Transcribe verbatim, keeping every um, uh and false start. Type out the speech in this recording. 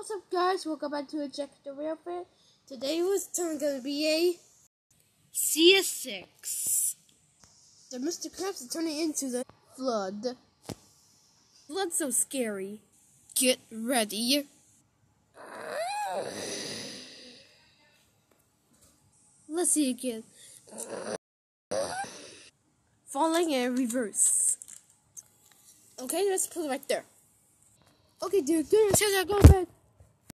What's up, guys? Welcome back to a Check the Railfare. Today was turn gonna be a C S X. The Mister Krabs is turning into the flood. Flood's so scary. Get ready. Let's see again. Falling in reverse. Okay, let's put it right there. Okay, dude, dude, go back.